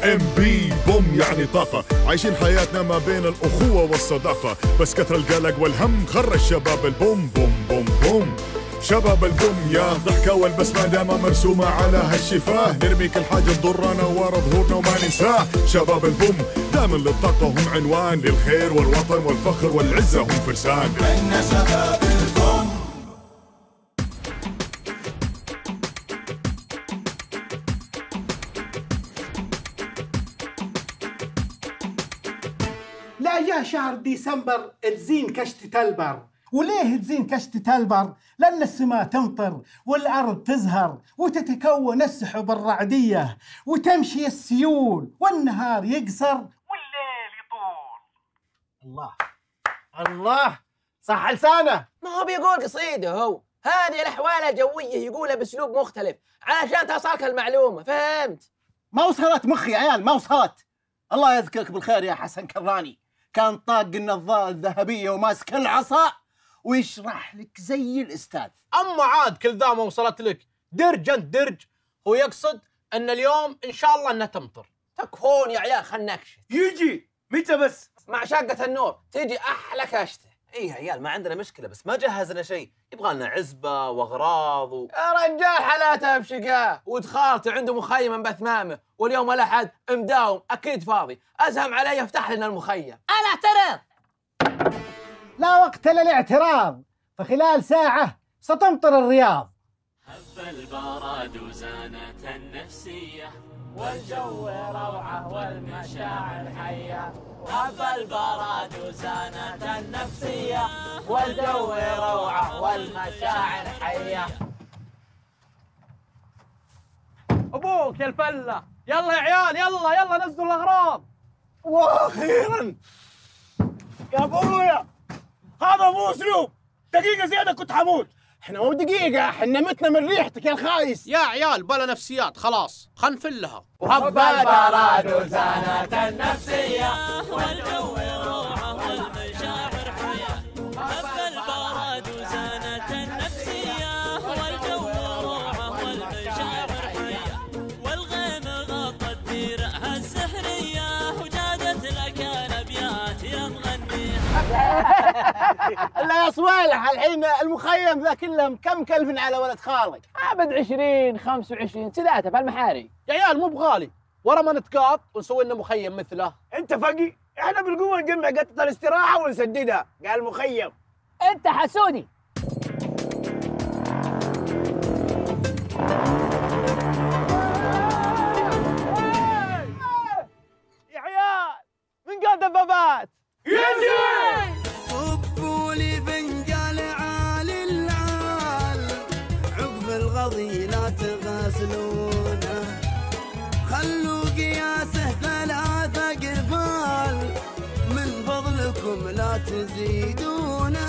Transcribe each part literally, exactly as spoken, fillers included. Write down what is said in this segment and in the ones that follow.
ام بي بوم يعني طاقة، عايشين حياتنا ما بين الأخوة والصداقة، بس كثر القلق والهم خرج شباب البوم بوم بوم بوم. شباب البوم يا ضحكة والبسمة دايما مرسومة على هالشفاه، نرمي كل حاجة تضرنا ورا ظهورنا وما ننساه. شباب البوم دائما للطاقة هم عنوان، للخير والوطن والفخر والعزة هم فرسان. إحنا شباب البوم. لا يا شهر ديسمبر تزين كشتة البر. وليه تزين كشتة البر؟ لأن السماء تمطر والأرض تزهر وتتكون السحب الرعدية وتمشي السيول والنهار يقصر والليل يطول. الله الله صح لسانه. ما هو بيقول قصيدة هو، هذه الأحوال الجوية يقولها بأسلوب مختلف علشان توصلك المعلومة، فهمت؟ ما وصلت مخي يا عيال، ما وصلت. الله يذكرك بالخير يا حسن كراني، كان طاق النظارة الذهبية وماسك العصا ويشرح لك زي الأستاذ. أما عاد كل ذا ما وصلت لك، درج أنت درج. هو يقصد أن اليوم إن شاء الله أنها تمطر. تكفون يا عيال، خلنا نكشف. يجي متى بس؟ مع شقة النور تيجي أحلى كشتة. ايه يا عيال ما عندنا مشكلة، بس ما جهزنا شيء، يبغى لنا عزبة واغراض و... يا رجال حالاتها بشقاه، ودخالته عنده مخيم بثمامه، واليوم الاحد مداوم اكيد فاضي، ازهم علي افتح لنا المخيم. انا اعترض. لا وقت للاعتراض، فخلال ساعة ستمطر الرياض. هب البرد وزانت النفسية والجو روعة والمشاعر حية. هب البرد وزانت النفسية والجو روعة والمشاعر حية. أبوك يا الفلة، يلا يا عيال يلا يلا نزلوا الأغراض. واخيرا يا ابويا، هذا مو اسلوب. دقيقة زيادة كنت حموت. احنا مو دقيقة، احنا متنا من ريحتك يا الخايس. يا عيال بلا نفسيات، خلاص خل نفلها. وهب البرد وزانت النفسية والجو روعة والمشاعر حية. هب البرد وزانت النفسية والجو روعة والمشاعر حية. والغيم غطت ديرها السحرية وجادت لك الأبيات يا مغنية. لا يا صوالح، الحين المخيم ذا كله كم كلف على ولد خالك؟ ابد عشرين خمسة وعشرين ثلاثة في المحاري. يا عيال مو بغالي، ورا ما نتقاط ونسوي لنا مخيم مثله. انت فقي، احنا بالقوة نجمع قطة الاستراحة ونسددها، قال مخيم. انت حسودي. يا عيال من قد البابات يجي. صبوا لي فنجان عالي العال، عقب الغضي لا تغسلونه، خلوا قياسه ثلاثة قفال، من فضلكم لا تزيدونه.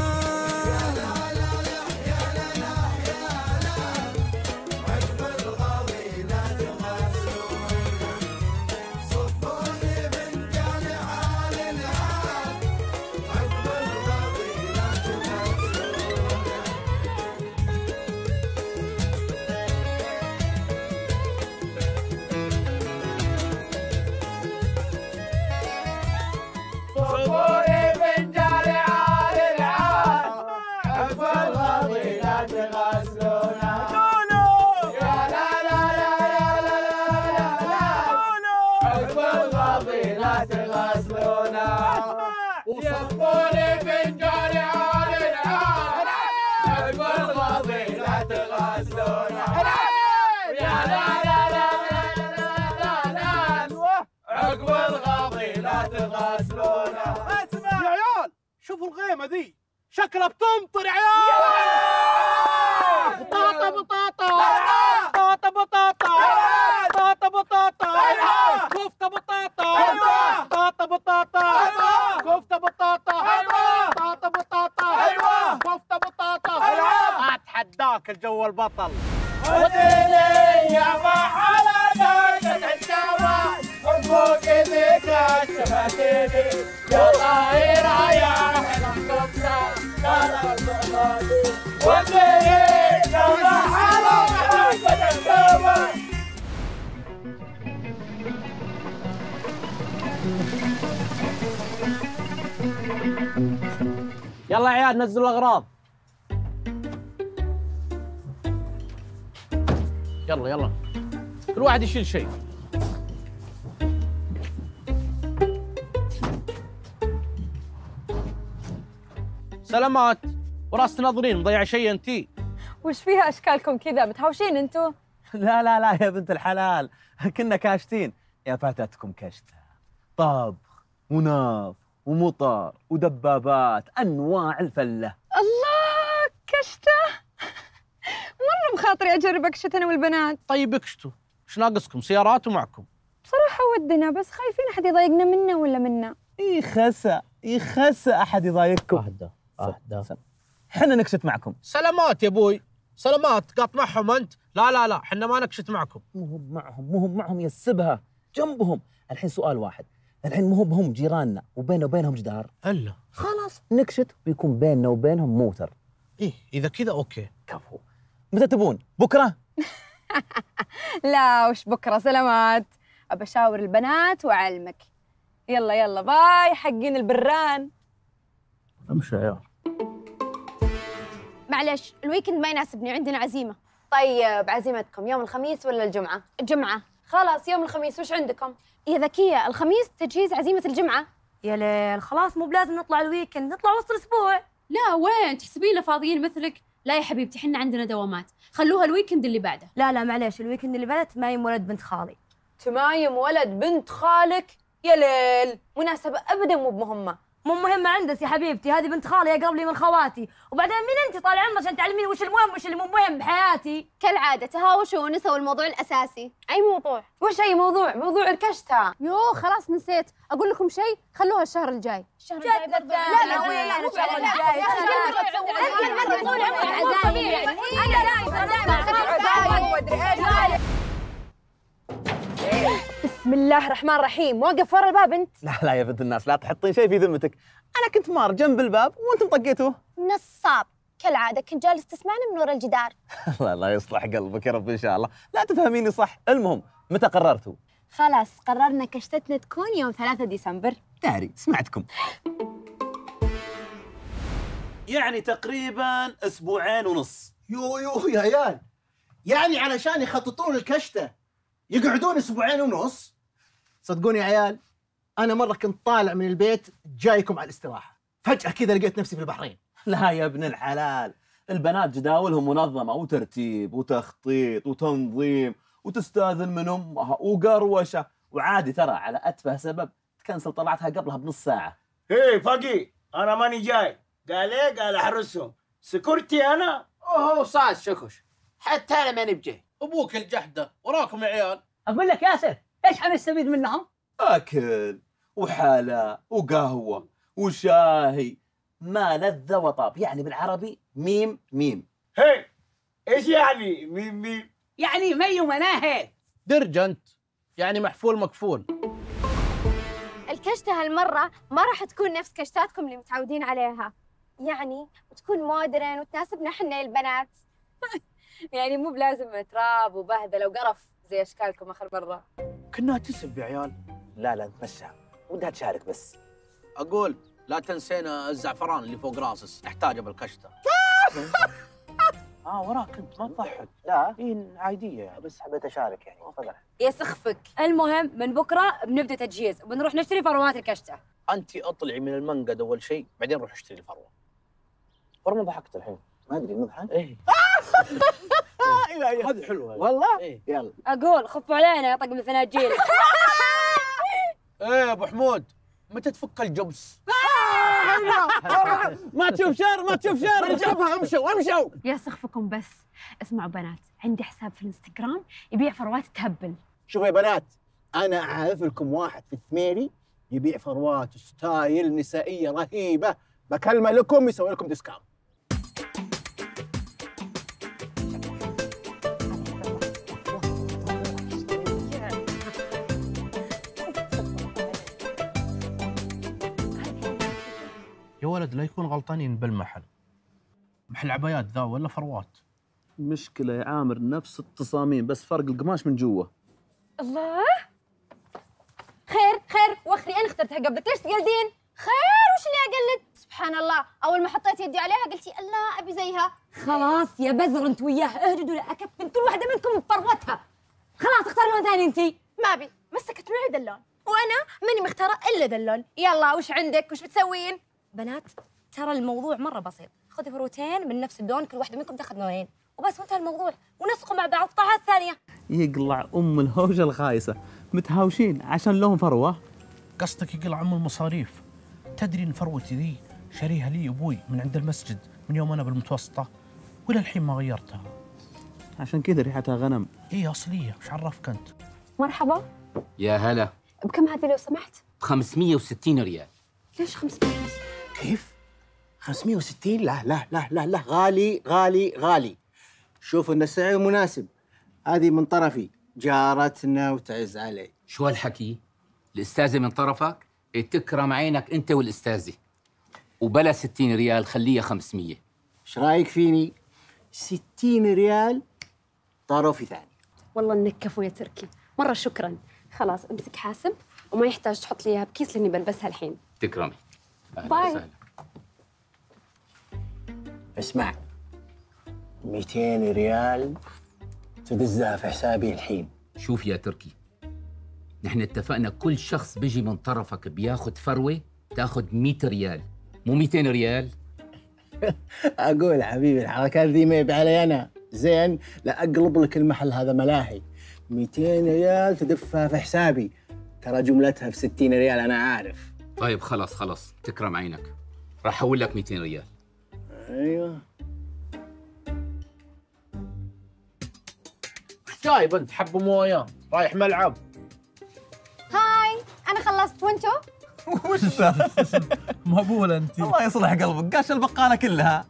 وصبوني فنجان عالي العال، عقب الغضي لا تغسلونه. يا لا لا لا لا لا لا، عقب الغضي لا تغسلونه. يا عيال شوفوا الغيمة ذي شكلها بتمطر يا عيال. بطاطا بطاطا بطاطا بطاطا بطاطا بطاطا كفتة بطاطا بطاطا بطاطا كفتة بطاطا بطاطا بطاطا كفتة بطاطا. اتحداك الجو البطل. وديني يا محلى درجة الجوال، فوق ذيك الشفتيني يا طايرة يا حلم كفتة لا تغسلوني. وديني يا محلى درجة الجوال. يلا يا عيال نزلوا الاغراض. يلا يلا كل واحد يشيل شيء. سلامات. وراس تناظرين مضيع شيء انتي؟ وش فيها اشكالكم كذا متهاوشين انتو؟ لا لا لا يا بنت الحلال، كنا كاشتين. يا فاتتكم كشتة، طبخ وناف ومطر ودبابات، انواع الفله. الله كشته. مره بخاطري اجرب اكشت انا والبنات. طيب اكشتوا، ايش ناقصكم؟ سيارات ومعكم. بصراحه ودنا بس خايفين احد يضايقنا منا ولا منا. يخسى يخسى احد يضايقكم. اهدى اهدى، احنا نكشت معكم. سلامات يا ابوي، سلامات. قاط معهم انت؟ لا لا لا، احنا ما نكشت معكم. مو هم معهم مو هم معهم يسبها جنبهم. الحين سؤال واحد، الحين مو هم هم جيراننا وبيننا وبينهم جدار؟ الا خلاص نكشت ويكون بيننا وبينهم موتر. ايه اذا كذا اوكي. كفو. متى تبون؟ بكره؟ لا وش بكره، سلامات. ابى اشاور البنات واعلمك. يلا يلا باي حقين البران. امشي يا عيال. معلش الويكند ما يناسبني، عندنا عزيمة. طيب عزيمتكم يوم الخميس ولا الجمعة؟ الجمعة. خلاص يوم الخميس. وش عندكم؟ يا ذكية، الخميس تجهيز عزيمة الجمعة. يا ليل خلاص مو بلازم نطلع الويكند، نطلع وسط الأسبوع. لا وين تحسبينا فاضيين مثلك؟ لا يا حبيبتي حنا عندنا دوامات، خلوها الويكند اللي بعده. لا لا معليش، الويكند اللي بعده تمايم ولد بنت خالي. تمايم ولد بنت خالك؟ يا ليل مناسبة أبدا مو بمهمة. مو مهمة عندس يا حبيبتي، هذه بنت خالي أقرب لي من خواتي، وبعدين مين أنت طال عمرك عشان تعلميني وش المهم وش اللي مو مهم بحياتي؟ كالعادة تهاوشوا ونسوا الموضوع الأساسي. أي موضوع؟ وش أي موضوع؟ موضوع الكشتة. يو خلاص نسيت، أقول لكم شيء، خلوها الشهر الجاي. الشهر الجاي برضه؟ لا لا لا مو الشهر الجاي. أنت طول عمرك طبيعي. أنا بسم الله الرحمن الرحيم. واقف ورا الباب أنت؟ لا لا يا بنت الناس، لا تحطين شيء في ذمتك. انا كنت مار جنب الباب وانتم طقيتوه. نصاب كالعادة، كنت جالس تسمعني من ورا الجدار. الله الله يصلح قلبك يا رب ان شاء الله. لا تفهميني صح. المهم متى قررتوا؟ خلاص قررنا كشتتنا تكون يوم ثلاثة ديسمبر. داري سمعتكم. يعني تقريبا اسبوعين ونص. يو يو يا عيال، يعني علشان يخططون الكشته يقعدون اسبوعين ونص؟ صدقوني يا عيال، انا مره كنت طالع من البيت جايكم على الاستراحه، فجاه كذا لقيت نفسي في البحرين. لا يا ابن الحلال، البنات جداولهم منظمه وترتيب وتخطيط وتنظيم وتستاذن من امها وقروشه، وعادي ترى على اتفه سبب تكنسل طلعتها قبلها بنص ساعه. ايه فقي انا ماني جاي. قال ايه؟ قال احرسهم سكرتي انا. اوه صاد شكش، حتى انا ماني بجاي. ابوك الجحده وراكم يا عيال. اقول لك ياسر ايش حنستفيد منهم؟ اكل وحلا وقهوه وشاهي، ما لذ وطاب، يعني بالعربي ميم ميم. هي ايش يعني ميم ميم؟ يعني مي ومناهي. درج انت، يعني محفول مكفول. الكشتة هالمرة ما راح تكون نفس كشتاتكم اللي متعودين عليها، يعني تكون مودرن وتناسبنا احنا البنات. يعني مو بلازم تراب وبهدله وقرف زي اشكالكم اخر مره. كنا تسب يا عيال. لا لا نتمشى، ودها تشارك بس. اقول لا تنسينا الزعفران اللي فوق راسس، نحتاجه بالكشته. اه وراك انت ما تضحك. لا اي عاديه يعني. بس حبيت اشارك يعني. تفضل. يا سخفك. المهم من بكره بنبدا تجهيز وبنروح نشتري فروات الكشته. انت اطلعي من المنقد اول شيء، بعدين روح اشتري الفروه. والله ما ضحكت الحين، ما ادري نضحك. ايه هذه حلوه والله. إيه؟ يلا اقول خفوا علينا يا طقم الفناجيل. ايه يا ابو حمود متى تفك الجبس؟ ما تشوف شر ما تشوف شر. جابها امشوا امشوا. يا سخفكم بس، اسمعوا بنات، عندي حساب في الانستغرام يبيع فروات تهبل. شوفوا يا بنات، انا اعرف لكم واحد في الثميري يبيع فروات ستايل نسائيه رهيبه، بكلمه لكم يسوي لكم ديسكاونت. يا ولد لا يكون غلطانين بالمحل. محل عبايات ذا ولا فروات؟ مشكلة يا عامر، نفس التصاميم بس فرق القماش من جوا. الله، خير خير وخري، انا اخترتها قبلك، ليش تقلدين؟ خير وش اللي اقلد؟ سبحان الله، اول ما حطيت يدي عليها قلتي الله ابي زيها. خلاص يا بزر انت وياه اهجدوا لاكفن كل واحده منكم بفروتها. خلاص اختاري لون ثاني انتي. ما ابي، مسكت معي ذا اللون وانا ماني مختاره الا ذا اللون. يلا وش عندك؟ وش بتسوين؟ بنات ترى الموضوع مره بسيط، خذي فروتين من نفس اللون كل واحده منكم تاخذ لونين وبس وانتهى الموضوع، ونسقوا مع بعض طاعات ثانيه. يقلع ام الهوجه الخايسه، متهاوشين عشان لهم فروه. قصدك يقلع ام المصاريف؟ تدري ان فروتي ذي شاريها لي ابوي من عند المسجد من يوم انا بالمتوسطه ولا الحين ما غيرتها. عشان كذا ريحتها غنم. اي اصليه، وش عرفك انت؟ مرحبا. يا هلا. بكم هذه لو سمحت؟ ب خمسمية وستين ريال. ليش خمسمية؟ كيف؟ خمسمية وستين؟ لا لا لا لا لا، غالي غالي غالي. شوف ان السعر مناسب، هذه من طرفي جارتنا وتعز علي. شو هالحكي؟ الاستاذه من طرفك؟ تكرم عينك انت والاستاذه. وبلا ستين ريال، خليها خمسمية. ايش رايك فيني؟ ستين ريال طرفي ثاني. والله انك كفو يا تركي، مره شكرا. خلاص امسك حاسب وما يحتاج تحط لي اياها بكيس لاني بلبسها الحين. تكرمي. باي. اسمع، مئتين ريال تدزها في حسابي الحين. شوف يا تركي، نحن اتفقنا كل شخص بيجي من طرفك بياخذ فروه تاخذ مية ريال، مو مئتين ريال. اقول حبيبي الحركات ذي ما يبي علي انا، زين؟ لا اقلب لك المحل هذا ملاهي. مئتين ريال تدفها في حسابي، ترى جملتها في ستين ريال انا عارف. طيب خلاص خلاص تكرم عينك، راح احول لك مئتين ريال. ايوه. جايب انت حب مويه رايح ملعب. هاي انا خلصت وانتو؟ وش ذا؟ مهبوله انت. الله يصلح قلبك، قاش البقاله كلها.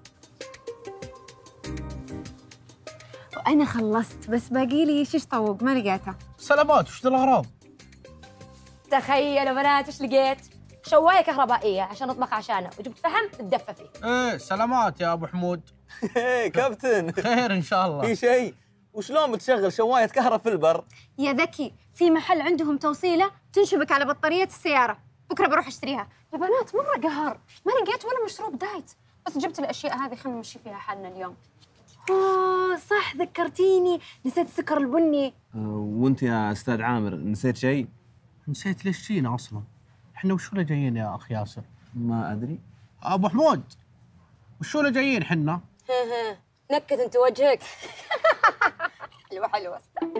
وانا خلصت بس باقي لي شيش طوق ما لقيته. سلامات، وش ذا الاغراض؟ تخيلوا بنات ايش لقيت؟ شوايه كهربائيه عشان نطبخ عشانه، وجبت فحم تدفى فيه. ايه سلامات يا ابو حمود. ايه كابتن. خير ان شاء الله. في شيء؟ وشلون بتشغل شوايه كهرب في البر؟ يا ذكي، في محل عندهم توصيله تنشبك على بطاريه السياره، بكره بروح اشتريها. يا بنات مره قهر، ما لقيت ولا مشروب دايت، بس جبت الاشياء هذه خلينا نمشي فيها حالنا اليوم. اوه صح ذكرتيني، نسيت السكر البني. وانت يا استاذ عامر نسيت شيء؟ نسيت ليش جينا اصلا؟ احنا وشو اللي جايين يا اخ ياسر؟ ما ادري. ابو حمود وشو اللي جايين حنا؟ نكت انت وجهك. حلوه حلوه.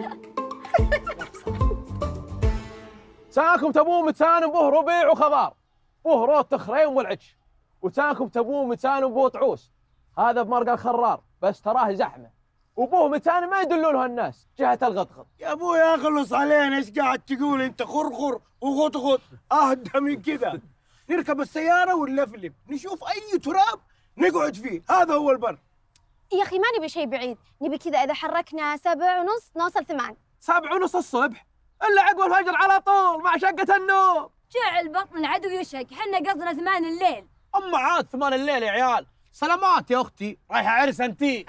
ساكم تبون متسانم به ربيع وخضار، به روت تخرين والعش، وساكم تبون متسانم به طعوس، هذا بمرقى الخرار بس تراه زحمه، وبوه متسانم ما يدلونها الناس جهه الغطغط. يا ابوي اخلص علينا، ايش قاعد تقول انت؟ خرخر وغطغط، اهدى من كذا. نركب السياره ونلفلف، نشوف اي تراب نقعد فيه، هذا هو البر. يا اخي ما نبي شيء بعيد، نبي كذا اذا حركنا سبع ونص نوصل ثمان. سبع ونص الصبح الا عقب الفجر على طول مع شقه النوم. جعل بطن العدو يشك، حنا قصدنا ثمان الليل. اما عاد ثمان الليل يا عيال. سلامات يا اختي، رايحه عرس انتي.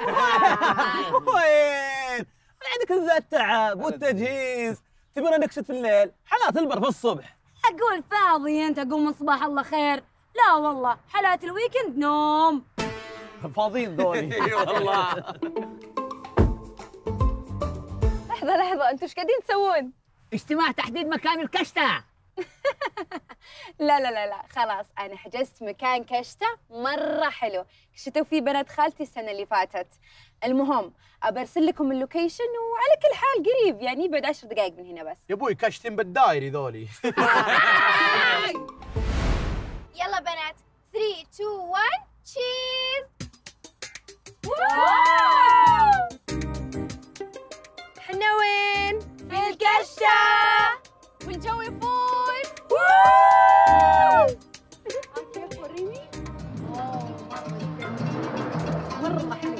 وين؟ عندك ذا التعب والتجهيز، تبينا نكشت في الليل، حالات البر في الصبح. اقول فاضي انت، اقول من صباح الله خير. لا والله حالات الويكند نوم. فاضيين ذولي. اي والله. لحظه لحظه، انتوا ايش قاعدين تسوون؟ اجتماع تحديد مكان الكشتة. لا لا لا لا خلاص، انا حجزت مكان كشته مره حلو، كشتوا فيه بنات خالتي السنه اللي فاتت. المهم ابرسل لكم اللوكيشن، وعلى كل حال قريب يعني بعد عشر دقائق من هنا بس. يا ابوي كشتين بالدايري ذولي. يلا بنات، ثلاثة اثنين واحد تشيز. احنا وين؟ في الكشته والجو يفوت. كيف وريني؟ مرة حلو.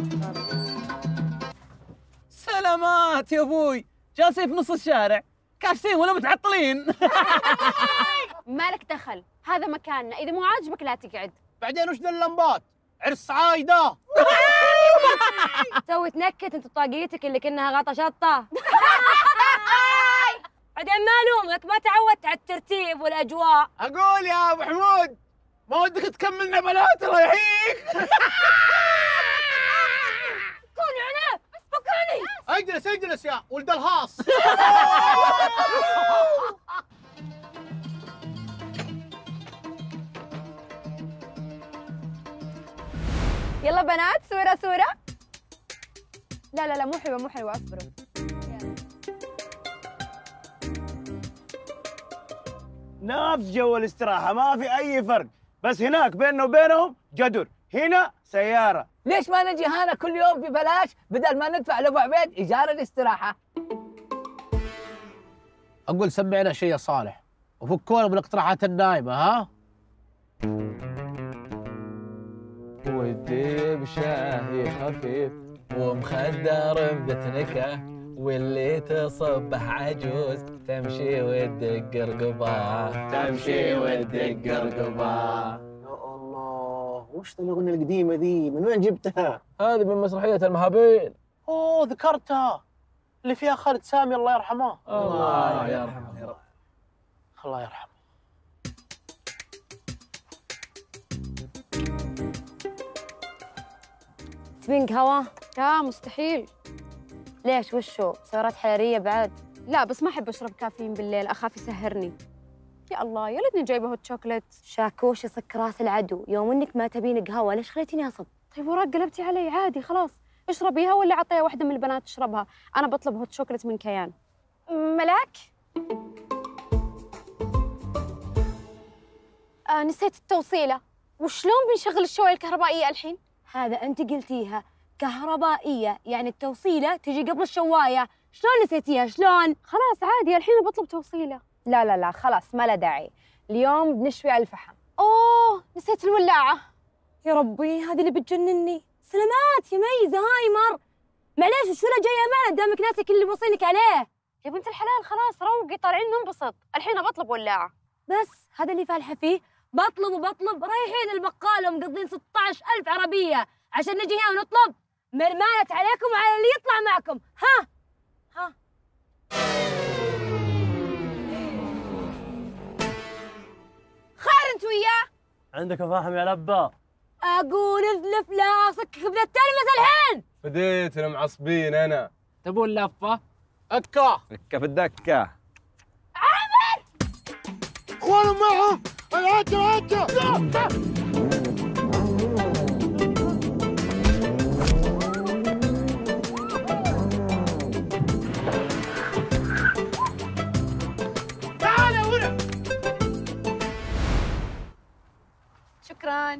سلامات يا ابوي، جالسين في نص الشارع، كاشتين ولا متعطلين؟ مالك دخل، هذا مكاننا، إذا مو عاجبك لا تقعد. بعدين وش ذا اللمبات؟ عرس عايده. سوي تنكت انت طاقيتك اللي كأنها غطا شطه. بعدين ما الومك، ما تعودت على الترتيب والاجواء. اقول يا ابو حمود ما ودك تكملنا بنات الله يحييك. فكوني عناب بس فكوني. اجلس اجلس يا ولد الهاص. يلا بنات صورة صورة. لا لا لا مو حلوة مو حلوة اصبروا. نفس جو الاستراحة ما في أي فرق، بس هناك بيننا وبينهم جدر، هنا سيارة. ليش ما نجي هنا كل يوم ببلاش بدل ما ندفع لأبو عبيد إيجار الاستراحة؟ اقول سمعنا شيء يا صالح وفكونا من الاقتراحات النايمه. ها ودي بشاهي خفيف ومخدر بتنكه واللي تصبح عجوز تمشي وتدق رقباه تمشي وتدق رقباه. يا الله وش الأغنية القديمة ذي؟ من وين جبتها؟ هذه من مسرحية المهابيل. اوه ذكرتها اللي فيها خالد سامي الله يرحمه. الله يرحمه يا رب. الله يرحمه. تبين قهوة؟ لا مستحيل. ليش وشو؟ سعرات حرارية بعد؟ لا بس ما أحب أشرب كافيين بالليل أخاف يسهرني. يا الله يا ليتني جايبة هوت شوكليت. شاكوش يصك راس العدو، يوم انك ما تبين قهوة ليش خليتيني أصب؟ طيب وراك قلبتي علي عادي خلاص اشربيها ولا عطيها واحدة من البنات تشربها، أنا بطلب هوت شوكليت من كيان. ملاك؟ آه نسيت التوصيلة، وشلون بنشغل الشواية الكهربائية الحين؟ هذا أنت قلتيها كهربائية، يعني التوصيلة تجي قبل الشواية، شلون نسيتيها شلون؟ خلاص عادي الحين بطلب توصيلة. لا لا لا خلاص ما له داعي، اليوم بنشوي على الفحم. أوه نسيت الولاعة. يا ربي هذه اللي بتجنني. سلامات يا مي زهايمر. معليش وشو لا جاية أمانة قدامك ناسك اللي موصينك عليه. يا بنت الحلال خلاص روقي طالعين ننبسط، الحين بطلب ولاعة. بس هذا اللي فالحة فيه، بطلب وبطلب رايحين البقالة ومقضين ستة عشر ألف عربية عشان نجي هنا ونطلب. مرمانة عليكم وعلى اللي يطلع معكم. ها ها خير انت وياه؟ عندك فاهم يا لبا؟ أقول اذلف لاسك بدأت تلمس الحين. بديت المعصبين أنا. تبون لفة؟ أكا دكة في الدكة. عامر اخوانهم معه العجل العجل. تعال هنا. شكرا.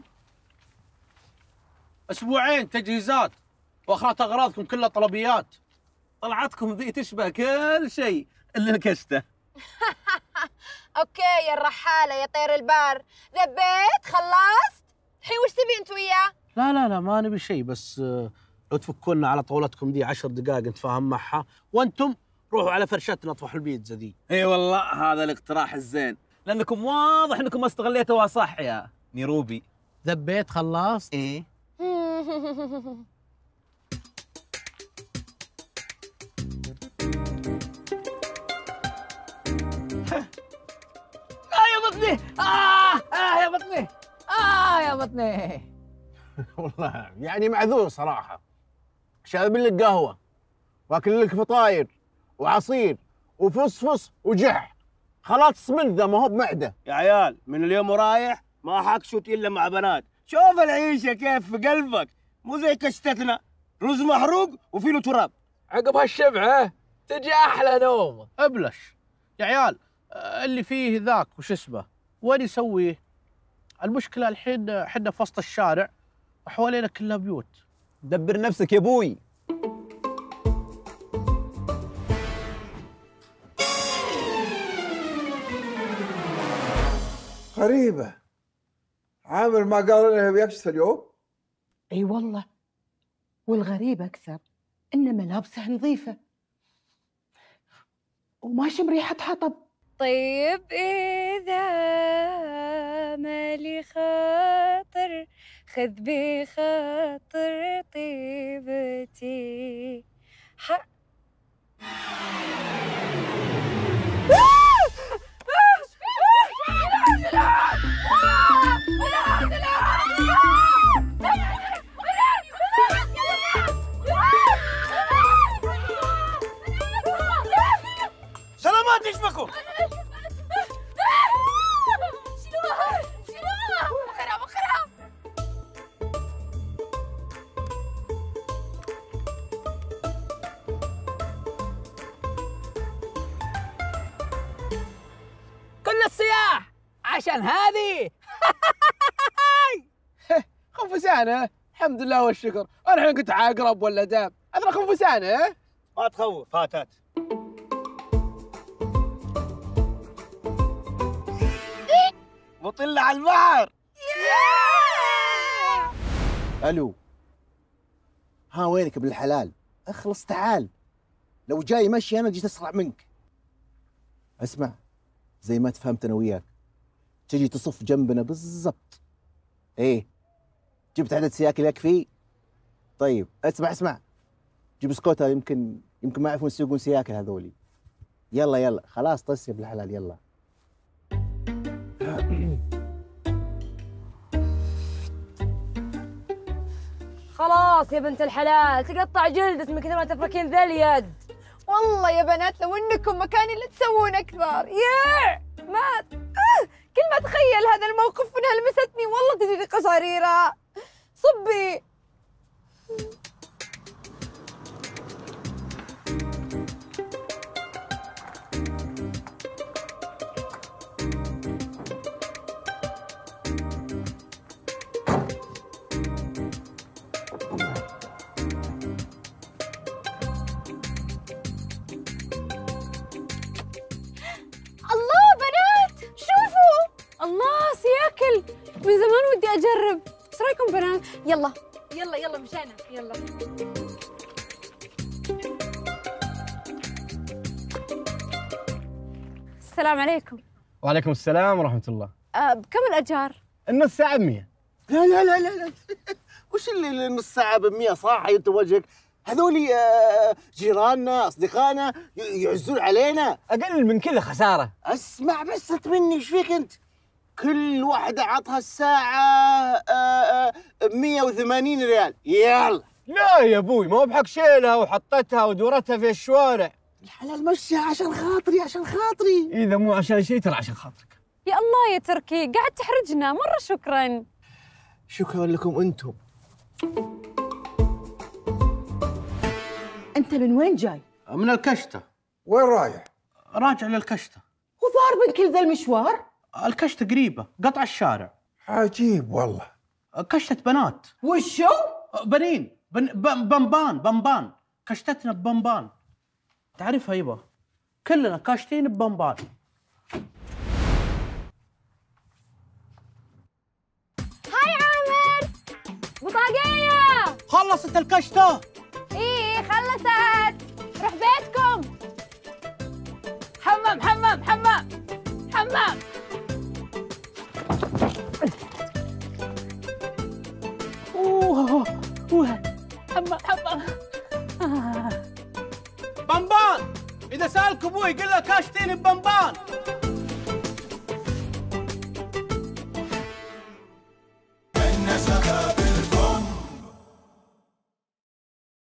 اسبوعين تجهيزات واخرات اغراضكم كلها طلبيات. طلعتكم ذي تشبه كل شيء الا الكشته. اوكي يا الرحاله يا طير البار، ذبيت خلصت؟ الحين وش تبي انت وياه؟ لا لا لا ما نبي شيء، بس لو تفكونا على طاولتكم دي عشر دقائق نتفاهم معها، وانتم روحوا على فرشتنا اطفحوا البيتزا ذي. اي والله هذا الاقتراح الزين، لانكم واضح انكم ما استغليتوها صح يا نيروبي. ذبيت خلصت؟ ايه. آه يا بطني، آه آه يا بطني، آه يا بطني. والله يعني معذور صراحة، شارب لك قهوة واكل لك فطاير وعصير وفصفص وجح، خلاص من ذا ما هو بمعدة. يا عيال من اليوم ورايح ما حكشوت إلا مع بنات، شوف العيشة كيف في قلبك، مو زي كشتتنا رز محروق وفي له تراب. عقب هالشبعة تجي أحلى نوم. ابلش يا عيال، اللي فيه ذاك وش اسمه وين يسويه؟ المشكلة الحين حنا في وسط الشارع وحوالينا كلها بيوت. دبر نفسك يا ابوي. غريبة، عامر ما قال لنا بيكشف اليوم؟ اي والله، والغريب اكثر ان ملابسه نظيفة وما شم ريحة حطب. طيب إذا مالي خاطر خذ بخاطر طيبتي ح... خذ يشبكوا. شيلوها شيلوها بخرها بخرها. كل الصياح عشان هذه. خنفسانه الحمد لله والشكر. انا الحين كنت عقرب ولا داب، هذا خنفسانه. ما تخوف فاتت. بطلة على البحر. الو، ها وينك ابن الحلال؟ اخلص تعال، لو جاي مشي انا جيت اسرع منك. اسمع، زي ما تفهمت انا وياك، تجي تصف جنبنا بالضبط. ايه، جبت عدد سياكل يكفي؟ طيب اسمع اسمع، جيب سكوتر، يمكن يمكن ما يعرفون يسوقون سياكل هذولي. يلا يلا خلاص، طس يا ابن الحلال يلا. خلاص يا بنت الحلال، تقطع جلدك من كثر ما تفركين ذا اليد. والله يا بنات لو انكم مكاني اللي تسوون اكثر. يا ما آه. كل ما اتخيل هذا الموقف منها لمستني والله تجيني قشعريره. صبي. الله بنات شوفوا، الله سياكل من زمان ودي اجرب. ايش رايكم بنات؟ يلا يلا يلا مشينا يلا. السلام عليكم. وعليكم السلام ورحمه الله. أه بكم الاجار؟ النص ساعه بمية. لا لا لا لا لا وش اللي نص ساعة بمية؟ صاحي انت وجهك، هذولي آه، جيراننا اصدقائنا يعزون علينا. اقل من كذا خساره. اسمع بس مني، ايش فيك انت؟ كل واحدة عطها الساعة آه، آه، مية وثمانين ريال. يلا. لا يا ابوي، ما هو بحق شيلها وحطتها ودورتها في الشوارع. الحلال مشيها عشان خاطري عشان خاطري. اذا مو عشان شيء ترى عشان خاطرك. يا الله يا تركي قاعد تحرجنا مرة. شكرا. شكرا لكم انتم. انت من وين جاي؟ من الكشتة. وين رايح؟ راجع للكشتة. وضارب كل ذا المشوار؟ الكشتة قريبة، قطع الشارع. عجيب والله. كشتة بنات. وشو؟ بنين بن... ب- بمبان بمبان كشتتنا ببمبان. تعرفها يبا، كلنا كاشتين ببمبان. هاي عامر، بطاقية. خلصت الكشتة؟ ايه خلصت. روح بيتكم. حمام حمام حمام حمام. اوه اوه حمام حمام. بمبان. اذا سالك ابوي قل له كاشتين ببمبان. إن شباب